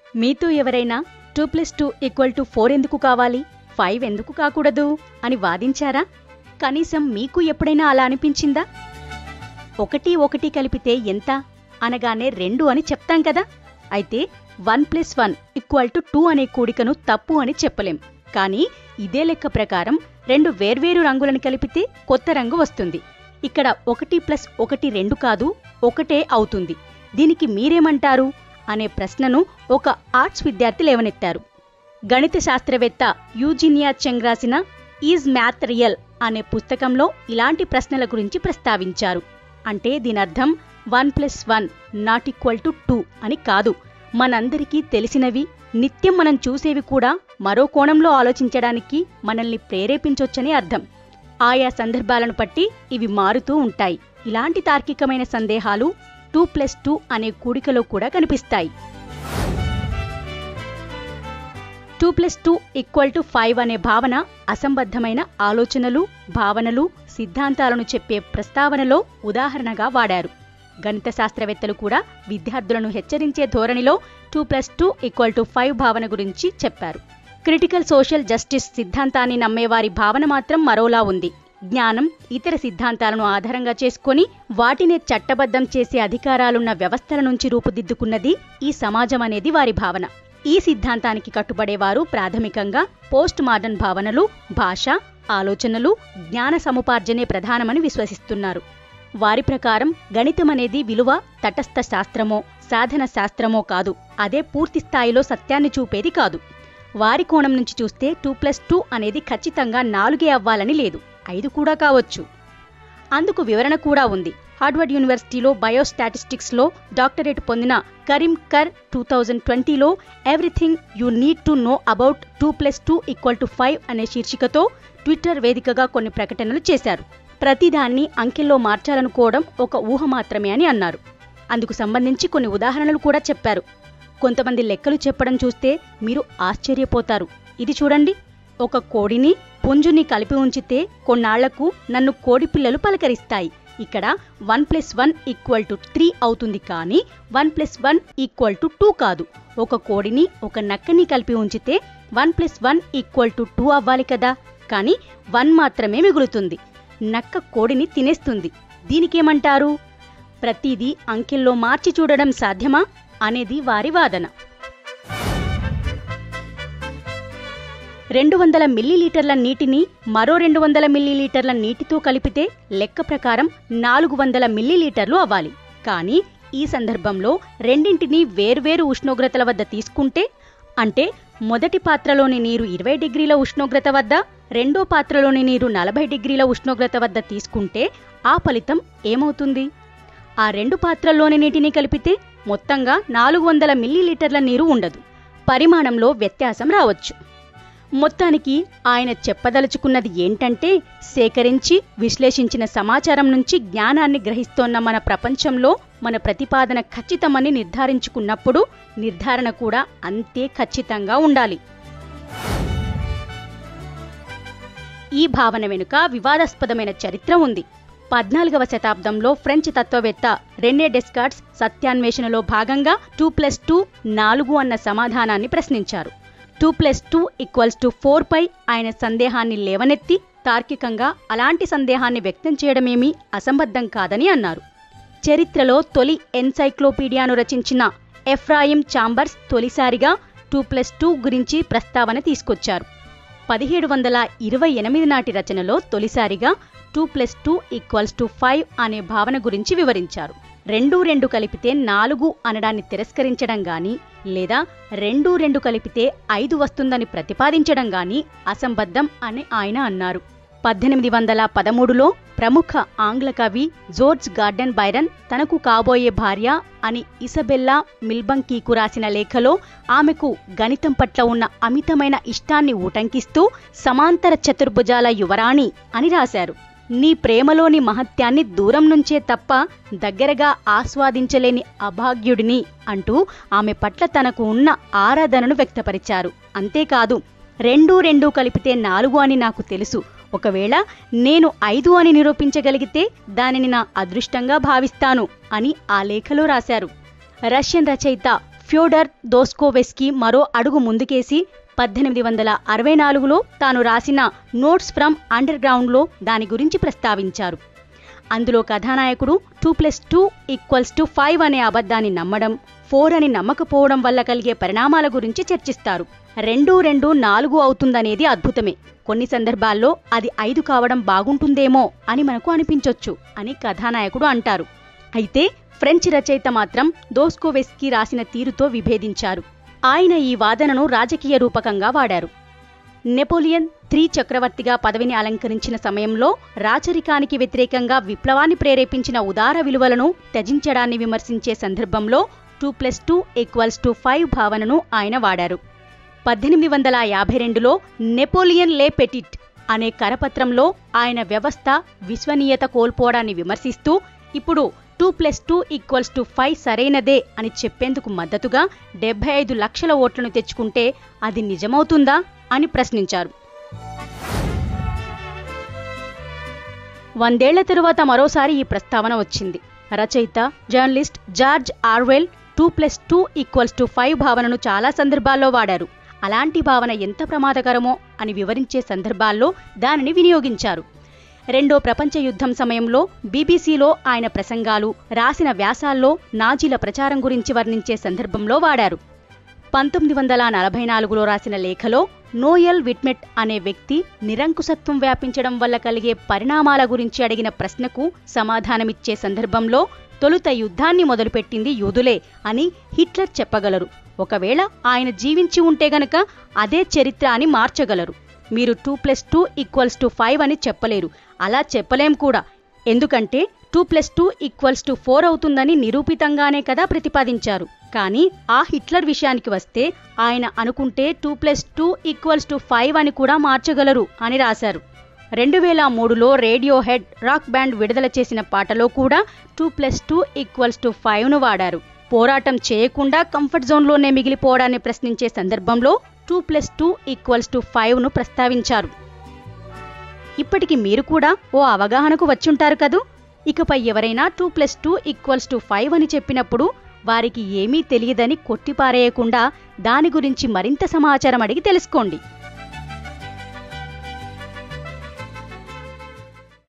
మీతో ఎవరైనా 2+2=4 ఎందుకు కావాలి, 5 ఎందుకు కాకూడదు అని వాదించారా? కనీసం మీకు ఎప్పుడైనా అలా అనిపించిందా? 1 1 కలిపితే ఎంత అనగానే 2 అని చెప్తాం కదా. అయితే 1+1=2 అనే కూడికను తప్పు అని చెప్పలేం. కానీ ఇదే లెక్క ప్రకారం 2 వేర్వేరు రంగులను కలిపితే కొత్త రంగు వస్తుంది. ఇక్కడ 1+1 2 కాదు, 1 అవుతుంది. దీనికి మీరేమంటారు అనే ప్రశ్నను ఒక ఆర్ట్స్ విద్యార్థి లేవనెత్తారు. గణిత శాస్త్రవేత్త యూజినియా చెంగ్ రాసిన ఈజ్ మ్యాథ్ రియల్ అనే పుస్తకంలో ఇలాంటి ప్రశ్నల గురించి ప్రస్తావించారు. అంటే దీనర్థం 1+1=2 అని కాదు. మనందరికీ తెలిసినవి, నిత్యం మనం చూసేవి కూడా మరో కోణంలో ఆలోచించడానికి మనల్ని ప్రేరేపించొచ్చని అర్థం. ఆయా సందర్భాలను బట్టి ఇవి మారుతూ ఉంటాయి. ఇలాంటి తార్కికమైన సందేహాలు 2+2 అనే కూడికలో కూడా కనిపిస్తాయి. 2+2=5 అనే భావన అసంబద్ధమైన ఆలోచనలు, భావనలు, సిద్ధాంతాలను చెప్పే ప్రస్తావనలో ఉదాహరణగా వాడారు. గణిత శాస్త్రవేత్తలు కూడా విద్యార్థులను హెచ్చరించే ధోరణిలో 2+2=5 భావన గురించి చెప్పారు. క్రిటికల్ సోషల్ జస్టిస్ సిద్ధాంతాన్ని నమ్మేవారి భావన మాత్రం మరోలా ఉంది. జ్ఞానం, ఇతర సిద్ధాంతాలను ఆధారంగా చేసుకొని వాటినే చట్టబద్ధం చేసే అధికారాలున్న వ్యవస్థల నుంచి రూపుదిద్దుకున్నది ఈ సమాజం అనేది వారి భావన. ఈ సిద్ధాంతానికి కట్టుబడేవారు ప్రాథమికంగా పోస్ట్ మోడర్న్ భావనలు, భాష, ఆలోచనలు, జ్ఞాన సముపార్జనే ప్రధానమని విశ్వసిస్తున్నారు. వారి ప్రకారం గణితమనేది విలువ, తటస్థ శాస్త్రమో, సాధన శాస్త్రమో కాదు. అదే పూర్తి స్థాయిలో సత్యాన్ని చూపేది కాదు. వారి కోణం నుంచి చూస్తే 2+2 అనేది ఖచ్చితంగా 4 అవ్వాలని లేదు, 5 కూడా కావచ్చు. అందుకు వివరణ కూడా ఉంది. హార్వర్డ్ యూనివర్సిటీలో బయోస్టాటిస్టిక్స్లో డాక్టరేట్ పొందిన కరీం కర్ 2020లో everything you need to know about 2+2=5 అనే శీర్షికతో ట్విట్టర్ వేదికగా కొన్ని ప్రకటనలు చేశారు. ప్రతిదాన్ని అంకెల్లో మార్చాలనుకోవడం ఒక ఊహ మాత్రమే అని అన్నారు. అందుకు సంబంధించి కొన్ని ఉదాహరణలు కూడా చెప్పారు. కొంతమంది లెక్కలు చెప్పడం చూస్తే మీరు ఆశ్చర్యపోతారు. ఇది చూడండి, ఒక కోడిని, పుంజుని కలిపి ఉంచితే కొన్నాళ్లకు నన్ను కోడి పిల్లలు పలకరిస్తాయి. ఇక్కడ 1+1=3 అవుతుంది, కానీ 1+1=2 కాదు. ఒక కోడిని, ఒక నక్కని కలిపి ఉంచితే 1+1=2 అవ్వాలి కదా, కానీ 1 మాత్రమే మిగులుతుంది. నక్క కోడిని తినేస్తుంది. దీనికేమంటారు? ప్రతిదీ అంకెల్లో మార్చి చూడడం సాధ్యమా అనేది వారి వాదన. 200 మిల్లీలీటర్ల నీటిని మరో 200 మిల్లీలీటర్ల నీటితో కలిపితే లెక్క ప్రకారం 400 మిల్లీలీటర్లు అవ్వాలి. కానీ ఈ సందర్భంలో రెండింటినీ వేర్వేరు ఉష్ణోగ్రతల వద్ద తీసుకుంటే, అంటే మొదటి పాత్రలోని నీరు 20 డిగ్రీల ఉష్ణోగ్రత వద్ద, రెండో పాత్రలోని నీరు 40 డిగ్రీల ఉష్ణోగ్రత వద్ద తీసుకుంటే ఆ ఫలితం ఏమవుతుంది? ఆ 2 పాత్రల్లోని నీటిని కలిపితే మొత్తంగా 400 మిల్లీలీటర్ల నీరు ఉండదు. పరిమాణంలో వ్యత్యాసం రావచ్చు. మొత్తానికి ఆయన చెప్పదలుచుకున్నది ఏంటంటే, సేకరించి విశ్లేషించిన సమాచారం నుంచి జ్ఞానాన్ని గ్రహిస్తోన్న మన ప్రపంచంలో మన ప్రతిపాదన ఖచ్చితమని నిర్ధారించుకున్నప్పుడు నిర్ధారణ కూడా అంతే ఖచ్చితంగా ఉండాలి. ఈ భావన వెనుక వివాదాస్పదమైన చరిత్ర ఉంది. 14వ శతాబ్దంలో ఫ్రెంచ్ తత్వవేత్త రెనే డెస్కార్ట్స్ సత్యాన్వేషణలో భాగంగా 2+2 4 అన్న సమాధానాన్ని ప్రశ్నించారు. 2+2=4 పై ఆయన సందేహాన్ని లేవనెత్తి తార్కికంగా అలాంటి సందేహాన్ని వ్యక్తం చేయడమేమీ అసంబద్ధం కాదని అన్నారు. చరిత్రలో తొలి ఎన్సైక్లోపీడియాను రచించిన ఎఫ్రాయిం చాంబర్స్ తొలిసారిగా 2+2 గురించి ప్రస్తావన తీసుకొచ్చారు. 1728 నాటి రచనలో తొలిసారిగా 2+2=5 అనే భావన గురించి వివరించారు. 2 కలిపితే 4 అనడాన్ని తిరస్కరించడం గాని, లేదా 2 కలిపితే 5 వస్తుందని ప్రతిపాదించడం గాని అసంబద్ధం అని ఆయన అన్నారు. 1813లో ప్రముఖ ఆంగ్ల కవి జోర్జ్ గార్డెన్ బైరన్ తనకు కాబోయే భార్య అని ఇసబెల్లా మిల్బంకీకు రాసిన లేఖలో ఆమెకు గణితం పట్ల ఉన్న అమితమైన ఇష్టాన్ని ఊటంకిస్తూ సమాంతర చతుర్భుజాల యువరాణి అని రాశారు. నీ ప్రేమలోని మహత్యాన్ని దూరం నుంచే తప్ప దగ్గరగా ఆస్వాదించలేని అభాగ్యుడిని అంటూ ఆమె పట్ల తనకు ఉన్న ఆరాధనను వ్యక్తపరిచారు. అంతేకాదు, 2 కలిపితే 4 అని నాకు తెలుసు. ఒకవేళ నేను 5 అని నిరూపించగలిగితే దానిని నా అదృష్టంగా భావిస్తాను అని ఆ లేఖలో రాశారు. రష్యన్ రచయిత ఫ్యోడర్ దోస్కోవెస్కీ మరో అడుగు ముందుకేసి 1864లో తాను రాసిన నోట్స్ ఫ్రమ్ అండర్ గ్రౌండ్లో దాని గురించి ప్రస్తావించారు. అందులో కథానాయకుడు 2+2=5 అనే అబద్ధాన్ని నమ్మడం, 4 అని నమ్మకపోవడం వల్ల కలిగే పరిణామాల గురించి చర్చిస్తారు. 2 4 అవుతుందనేది అద్భుతమే, కొన్ని సందర్భాల్లో అది 5 కావడం బాగుంటుందేమో అని మనకు అనిపించొచ్చు అని కథానాయకుడు అంటారు. అయితే ఫ్రెంచ్ రచయిత మాత్రం దోస్కోవెస్కీ రాసిన తీరుతో విభేదించారు. ఆయన ఈ వాదనను రాజకీయ రూపకంగా వాడారు. నెపోలియన్ III చక్రవర్తిగా పదవిని అలంకరించిన సమయంలో రాచరికానికి వ్యతిరేకంగా విప్లవాన్ని ప్రేరేపించిన ఉదార విలువలను త్యజించడాన్ని విమర్శించే సందర్భంలో 2+2=5 భావనను ఆయన వాడారు. 1852లో నెపోలియన్ లే పెటిట్ అనే కరపత్రంలో ఆయన వ్యవస్థ విశ్వనీయత కోల్పోవడాన్ని విమర్శిస్తూ ఇప్పుడు 2+2=5 సరైనదే అని చెప్పేందుకు మద్దతుగా 75 లక్షల ఓట్లను తెచ్చుకుంటే అది నిజమవుతుందా అని ప్రశ్నించారు. 100 ఏళ్ల తరువాత మరోసారి ఈ ప్రస్తావన వచ్చింది. రచయిత, జర్నలిస్ట్ జార్జ్ ఆర్వెల్ 2+2=5 భావనను చాలా సందర్భాల్లో వాడారు. అలాంటి భావన ఎంత ప్రమాదకరమో అని వివరించే సందర్భాల్లో దానిని వినియోగించారు. రెండో ప్రపంచ యుద్ధం సమయంలో బీబీసీలో ఆయన ప్రసంగాలు, రాసిన వ్యాసాల్లో నాజీల ప్రచారం గురించి వర్ణించే సందర్భంలో వాడారు. 1944లో రాసిన లేఖలో నోయల్ విట్మెట్ అనే వ్యక్తి నిరంకుశత్వం వ్యాపించడం వల్ల కలిగే పరిణామాల గురించి అడిగిన ప్రశ్నకు సమాధానమిచ్చే సందర్భంలో తొలుత యుద్ధాన్ని మొదలుపెట్టింది యూదులే అని హిట్లర్ చెప్పగలరు. ఒకవేళ ఆయన జీవించి ఉంటే గనక అదే చరిత్ర అని మార్చగలరు. మీరు 2+2=5 అని చెప్పలేరు. అలా చెప్పలేం కూడా. ఎందుకంటే 2+2=4 అవుతుందని నిరూపితంగానే కదా ప్రతిపాదించారు. కానీ ఆ హిట్లర్ విషయానికి వస్తే ఆయన అనుకుంటే 2+2=5 అని కూడా మార్చగలరు అని రాశారు. 2003లో రేడియో హెడ్ రాక్ బ్యాండ్ విడుదల చేసిన పాటలో కూడా 2+2=5ను వాడారు. పోరాటం చేయకుండా కంఫర్ట్ జోన్లోనే మిగిలిపోవడాన్ని ప్రశ్నించే సందర్భంలో 2+2=5ను ప్రస్తావించారు. ఇప్పటికి మీరు కూడా ఓ అవగాహనకు వచ్చుంటారు కదూ. ఇకపై ఎవరైనా 2+2=5 అని చెప్పినప్పుడు వారికి ఏమీ తెలియదని కొట్టిపారేయకుండా దాని గురించి మరింత సమాచారం అడిగి తెలుసుకోండి.